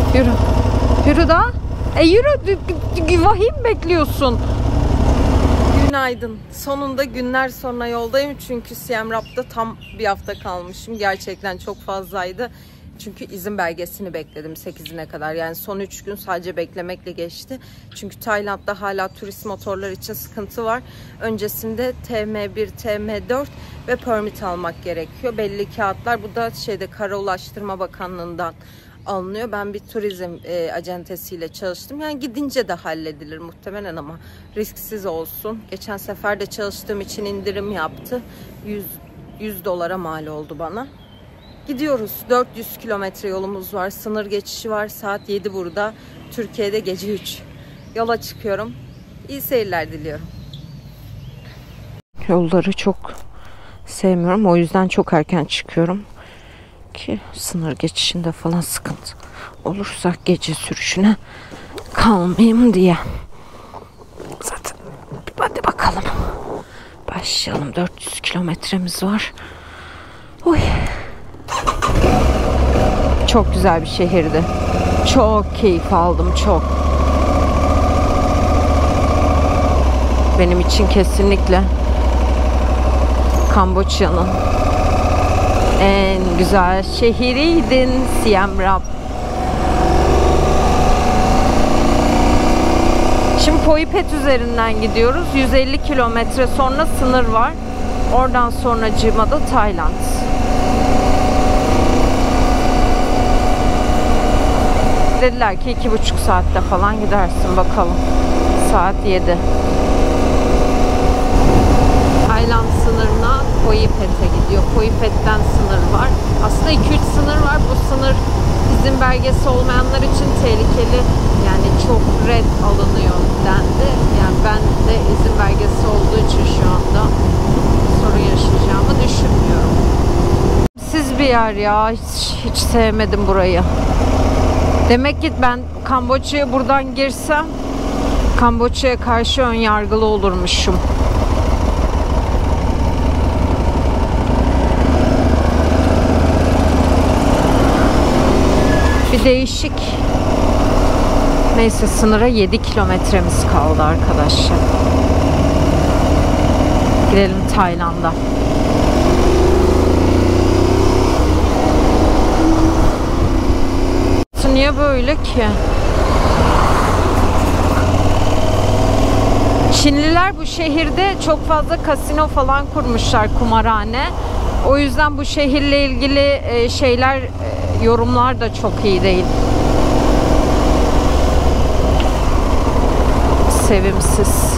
Yürü. Yürü daha. Yürü. Vahim bekliyorsun. Günaydın. Sonunda günler sonra yoldayım. Çünkü Siem Reap'ta tam bir hafta kalmışım. Gerçekten çok fazlaydı. Çünkü izin belgesini bekledim 8'ine kadar. Yani son 3 gün sadece beklemekle geçti. Çünkü Tayland'da hala turist motorlar için sıkıntı var. Öncesinde TM1, TM4 ve permit almak gerekiyor. Belli kağıtlar. Bu da Kara Ulaştırma Bakanlığı'ndan alınıyor. Ben bir turizm acentesiyle çalıştım. Yani gidince de halledilir muhtemelen ama risksiz olsun. Geçen sefer de çalıştığım için indirim yaptı. 100 dolara mal oldu bana. Gidiyoruz. 400 kilometre yolumuz var. Sınır geçişi var. Saat 7 burada. Türkiye'de gece 3. Yola çıkıyorum. İyi seyirler diliyorum. Yolları çok sevmiyorum. O yüzden çok erken çıkıyorum. Ki sınır geçişinde falan sıkıntı olursa gece sürüşüne kalmayayım diye. Zaten hadi bakalım. Başlayalım. 400 kilometremiz var. Oy. Çok güzel bir şehirdi. Çok keyif aldım. Çok. Benim için kesinlikle Kamboçya'nın en güzel şehriydin Siem Reap. Şimdi Phoi Phet üzerinden gidiyoruz. 150 kilometre sonra sınır var. Oradan sonra Cima'da Tayland. Dediler ki 2,5 saatte falan gidersin, bakalım. Saat 7. Tayland sınırına Phoi Phet'e gidiyor. Phoi Phet'ten sınır var. Aslında 2-3 sınır var. Bu sınır izin belgesi olmayanlar için tehlikeli. Yani çok red alınıyor dendi. Yani ben de izin belgesi olduğu için şu anda sorun yaşayacağımı düşünmüyorum. Siz bir yer ya. Hiç sevmedim burayı. Demek ki ben Kamboçya'ya buradan girsem Kamboçya'ya karşı ön yargılı olurmuşum. Bir değişik. Neyse, sınıra 7 kilometremiz kaldı arkadaşlar. Gidelim Tayland'a. Niye böyle ki? Çinliler bu şehirde çok fazla kasino falan kurmuşlar, kumarhane. O yüzden bu şehirle ilgili şeyler, yorumlar da çok iyi değil. Sevimsiz.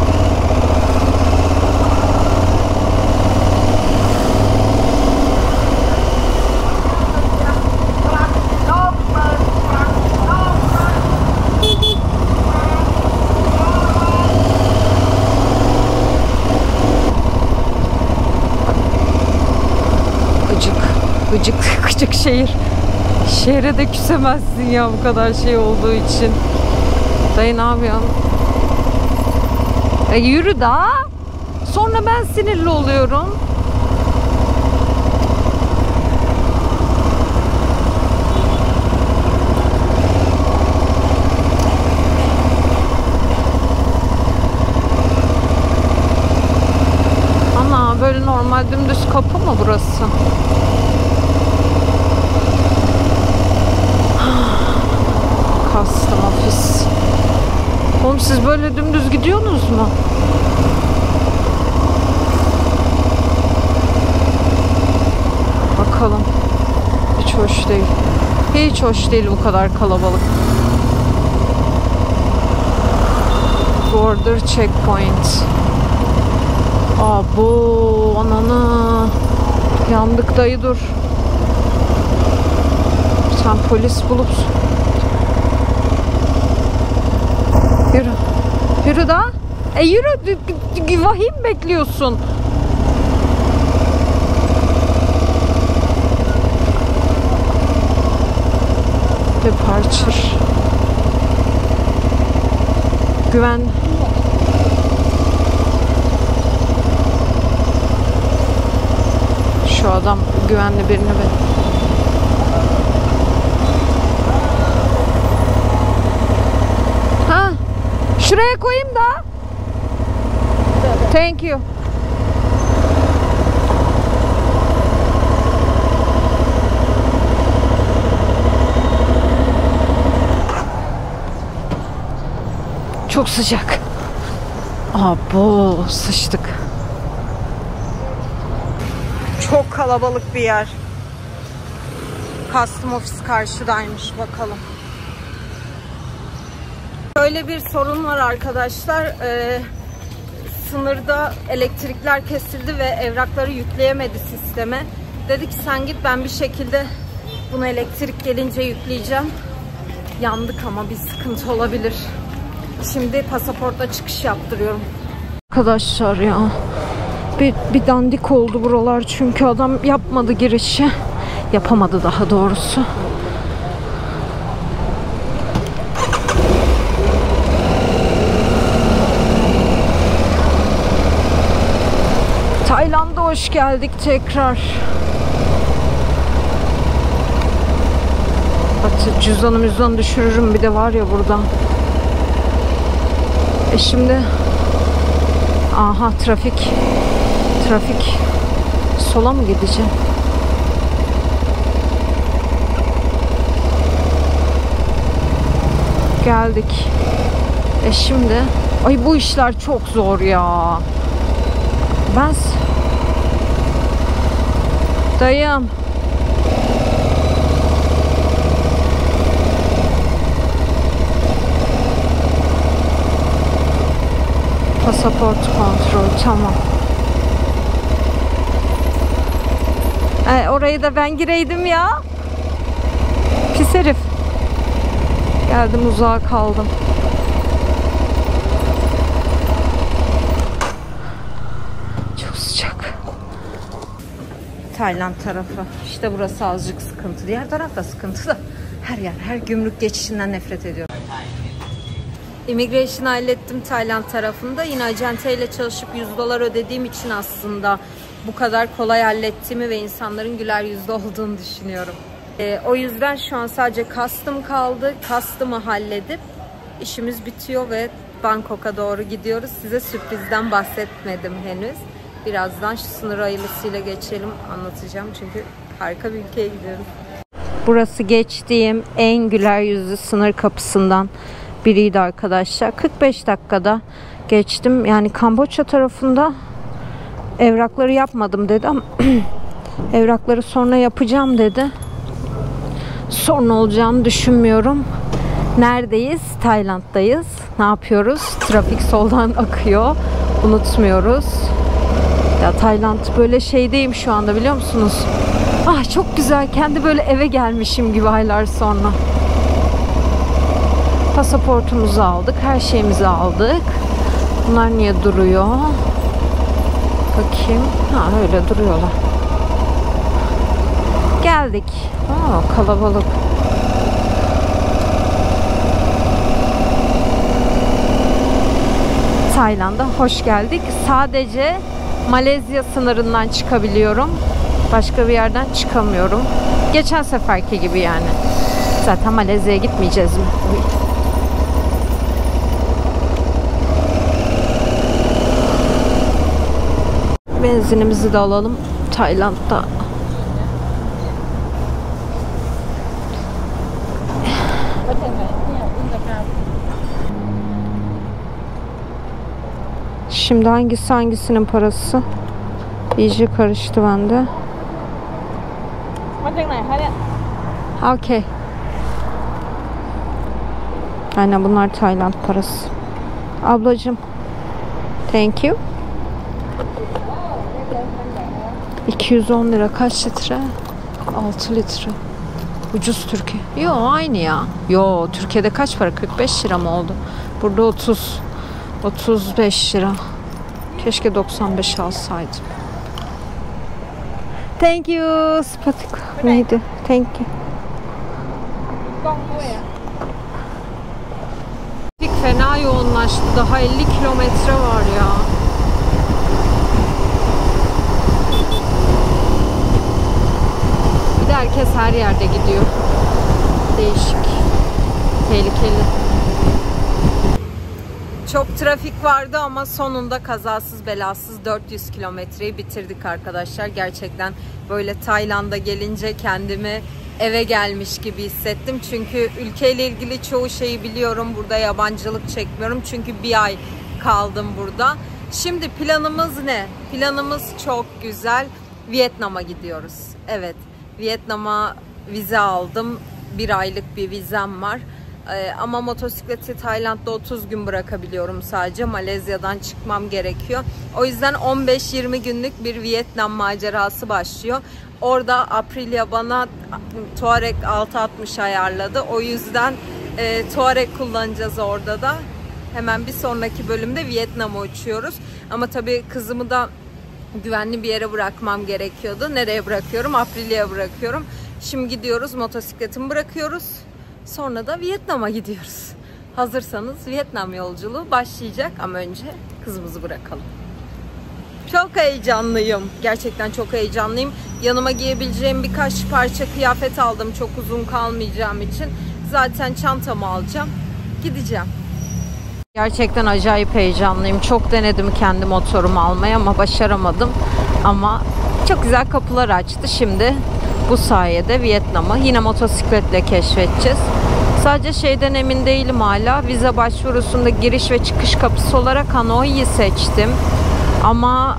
Gıcık şehir. Şehre de küsemezsin ya bu kadar şey olduğu için. Dayı ne yapıyorsun? Yürü daha. Sonra ben sinirli oluyorum. Ana, böyle normal dümdüz kapı mı burası? Custom ofis. Oğlum siz böyle dümdüz gidiyorsunuz mu? Bakalım. Hiç hoş değil. Hiç hoş değil bu kadar kalabalık. Border checkpoint. Bu ananı. Yandık dayı, dur. Sen polis bulup yürü. Yürü daha. Yürü. Vahim bekliyorsun. Departure. Güven. Şu adam güvenli birini koyayım da. Thank you. Çok sıcak. Abo, sıçtık. Çok kalabalık bir yer. Custom ofis karşıdaymış, bakalım. Böyle bir sorun var arkadaşlar. Sınırda elektrikler kesildi ve evrakları yükleyemedi sisteme. Dedi ki sen git, ben bir şekilde bunu elektrik gelince yükleyeceğim. Yandık ama bir sıkıntı olabilir. Şimdi pasaportla çıkış yaptırıyorum. Arkadaşlar ya, bir dandik oldu buralar çünkü adam yapmadı girişi. Yapamadı daha doğrusu. Tayland'a hoş geldik tekrar. Bak, cüzdanı düşürürüm bir de var ya buradan. Şimdi aha, trafik sola mı gideceğim? Geldik. Şimdi ay, bu işler çok zor ya. Ben dayım, pasaport kontrol, tamam. Orayı da ben gireydim ya. Pis herif. Geldim, uzağa kaldım. Çok sıcak. Tayland tarafı. İşte burası azıcık sıkıntı. Diğer taraf da sıkıntı da. Her yer, her gümrük geçişinden nefret ediyorum. Immigration hallettim Tayland tarafında. Yine acenteyle çalışıp $100 ödediğim için aslında bu kadar kolay hallettiğimi ve insanların güler yüzlü olduğunu düşünüyorum. O yüzden şu an sadece custom kaldı. Custom'ı halledip işimiz bitiyor ve Bangkok'a doğru gidiyoruz. Size sürprizden bahsetmedim henüz. Birazdan şu sınır ayılısıyla geçelim, anlatacağım çünkü harika bir ülkeye gidiyoruz. Burası geçtiğim en güler yüzlü sınır kapısından biriydi arkadaşlar. 45 dakikada geçtim. Yani Kamboçya tarafında evrakları yapmadım dedi ama evrakları sonra yapacağım dedi. Sorun olacağını düşünmüyorum. Neredeyiz? Tayland'dayız. Ne yapıyoruz? Trafik soldan akıyor. Unutmuyoruz. Ya Tayland böyle şeydeyim şu anda, biliyor musunuz? Ah, çok güzel. Kendi böyle eve gelmişim gibi aylar sonra. Pasaportumuzu aldık. Her şeyimizi aldık. Bunlar niye duruyor? Bakayım. Ha, öyle duruyorlar. Geldik. Aa, kalabalık. Tayland'a hoş geldik. Sadece Malezya sınırından çıkabiliyorum. Başka bir yerden çıkamıyorum. Geçen seferki gibi yani. Zaten Malezya'ya gitmeyeceğiz mi? Benzinimizi de alalım Tayland'da. Şimdi hangisi hangisinin parası? İyice karıştı bende. Okay. Aynen, bunlar Tayland parası. Ablacığım. Thank you. 210 lira kaç litre? 6 litre. Ucuz Türkiye. Yo, aynı ya. Yo, Türkiye'de kaç para? 45 lira mı oldu? Burada 35 lira. Keşke 95 alsaydım. Thank you. Spatik. Neydi? Thank you. Trafik fena yoğunlaştı. Daha 50 kilometre var ya. Bir de herkes her yerde gidiyor. Değişik. Tehlikeli. Çok trafik vardı ama sonunda kazasız belasız 400 kilometreyi bitirdik arkadaşlar. Gerçekten böyle Tayland'a gelince kendimi eve gelmiş gibi hissettim. Çünkü ülkeyle ilgili çoğu şeyi biliyorum. Burada yabancılık çekmiyorum. Çünkü bir ay kaldım burada. Şimdi planımız ne? Planımız çok güzel. Vietnam'a gidiyoruz. Evet, Vietnam'a vize aldım. Bir aylık bir vizem var. Ama motosikleti Tayland'da 30 gün bırakabiliyorum sadece. Malezya'dan çıkmam gerekiyor. O yüzden 15-20 günlük bir Vietnam macerası başlıyor. Orada Aprilia bana Touareg 660 ayarladı. O yüzden Touareg kullanacağız orada da. Hemen bir sonraki bölümde Vietnam'a uçuyoruz. Ama tabii kızımı da güvenli bir yere bırakmam gerekiyordu. Nereye bırakıyorum? Aprilia'ya bırakıyorum. Şimdi gidiyoruz, motosikletimi bırakıyoruz. Sonra da Vietnam'a gidiyoruz. Hazırsanız Vietnam yolculuğu başlayacak ama önce kızımızı bırakalım. Çok heyecanlıyım. Gerçekten çok heyecanlıyım. Yanıma giyebileceğim birkaç parça kıyafet aldım. Çok uzun kalmayacağım için. Zaten çantamı alacağım. Gideceğim. Gerçekten acayip heyecanlıyım. Çok denedim kendi motorumu almaya ama başaramadım. Ama çok güzel kapılar açtı. Şimdi bu sayede Vietnam'ı yine motosikletle keşfedeceğiz. Sadece şeyden emin değilim hala. Vize başvurusunda giriş ve çıkış kapısı olarak Hanoi'yi seçtim. Ama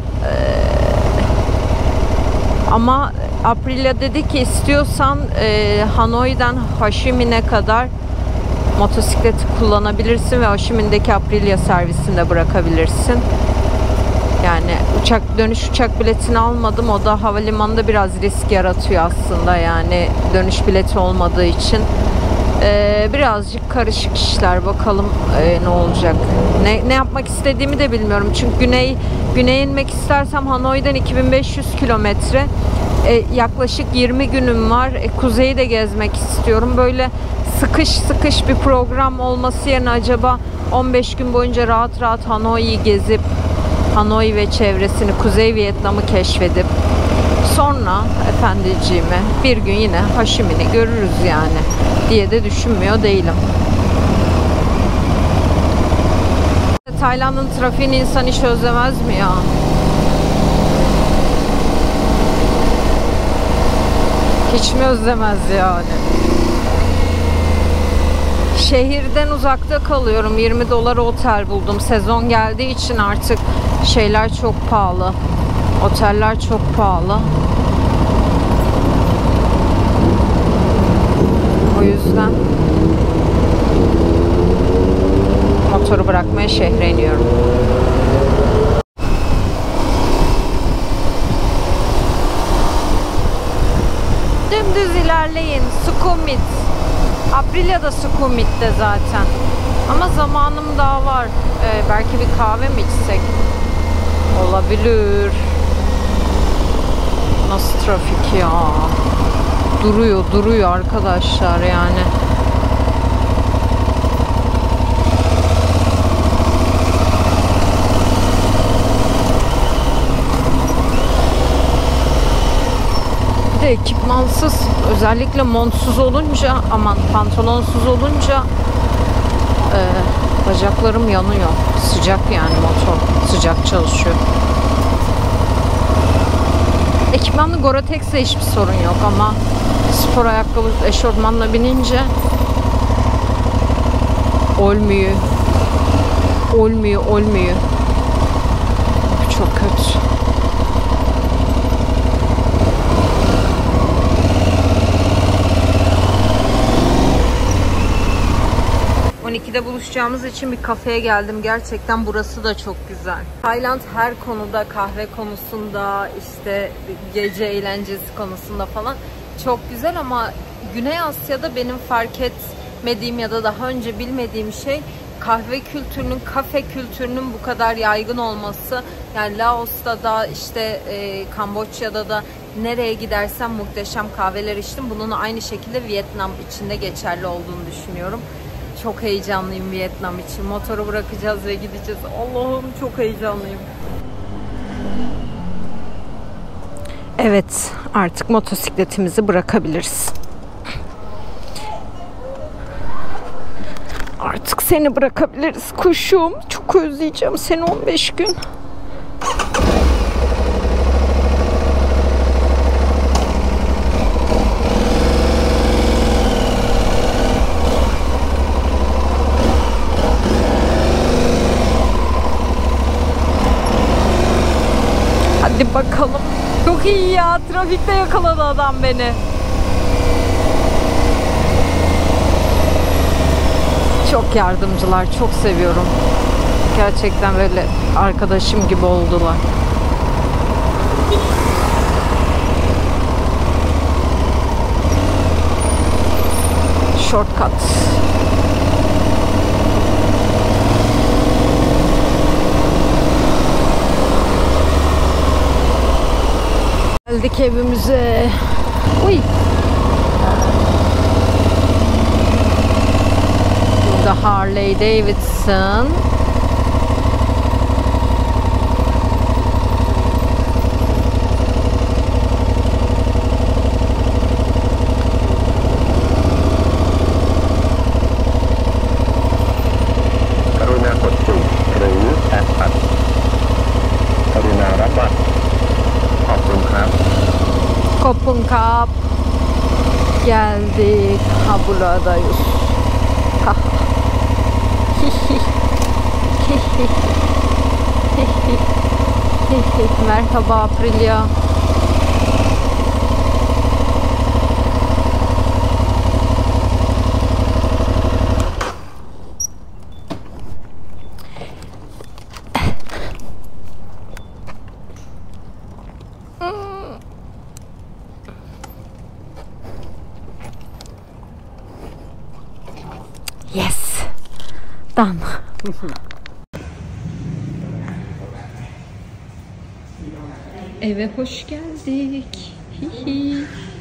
Aprilia dedi ki istiyorsan Hanoi'den Ho Chi Minh'e kadar motosikleti kullanabilirsin ve Ho Chi Minh'deki Aprilia servisinde bırakabilirsin. Yani dönüş uçak biletini almadım. O da havalimanında biraz risk yaratıyor aslında. Yani dönüş bileti olmadığı için. Birazcık karışık işler. Bakalım ne olacak. Ne yapmak istediğimi de bilmiyorum. Çünkü güneye inmek istersem Hanoi'den 2500 kilometre. Yaklaşık 20 günüm var. Kuzeyi de gezmek istiyorum. Böyle sıkış bir program olması yerine acaba 15 gün boyunca rahat rahat Hanoi'yi gezip Hanoi ve çevresini, Kuzey Vietnam'ı keşfedip sonra efendiciğime bir gün yine Ho Chi Minh'i görürüz yani diye de düşünmüyor değilim. Tayland'ın trafiğini insan hiç özlemez mi ya? Hiç mi özlemez yani? Şehirden uzakta kalıyorum. 20 dolara otel buldum. Sezon geldiği için artık şeyler çok pahalı. Oteller çok pahalı. O yüzden motoru bırakmaya şehre iniyorum. Dümdüz ilerleyin. Sukhumvit. Aprilia da Sukhumvit'te zaten. Ama zamanım daha var. Belki bir kahve mi içsek? Olabilir. Nasıl trafik ya? Duruyor arkadaşlar yani. Bir de ekipmansız, özellikle montsuz olunca, aman pantolonsuz olunca bacaklarım yanıyor. Sıcak yani motor. Sıcak çalışıyor. Ekipmanlı Gore-Tex'le hiçbir sorun yok ama spor ayakkabı eşofmanla binince olmuyor. Çok kötü. 12'de buluşacağımız için bir kafeye geldim. Gerçekten burası da çok güzel. Tayland her konuda, kahve konusunda, işte gece eğlencesi konusunda falan çok güzel ama Güney Asya'da benim fark etmediğim ya da daha önce bilmediğim şey kahve kültürünün, kafe kültürünün bu kadar yaygın olması. Yani Laos'ta da işte Kamboçya'da da nereye gidersem muhteşem kahveler içtim. Bunun aynı şekilde Vietnam için de geçerli olduğunu düşünüyorum. Çok heyecanlıyım Vietnam için. Motoru bırakacağız ve gideceğiz. Allah'ım çok heyecanlıyım. Evet, artık motosikletimizi bırakabiliriz. artık seni bırakabiliriz kuşum. Çok özleyeceğim seni 15 gün. Hadi bakalım. Çok iyi ya. Trafikte yakaladı adam beni. Çok yardımcılar. Çok seviyorum. Gerçekten böyle arkadaşım gibi oldular. Shortcut. Geldik evimize. Uy. Burada Harley Davidson. Kopun kap. Geldik. Ha buradayız. Ha. Merhaba Aprilia. Yes. Done. Eve hoş geldik. Hihi.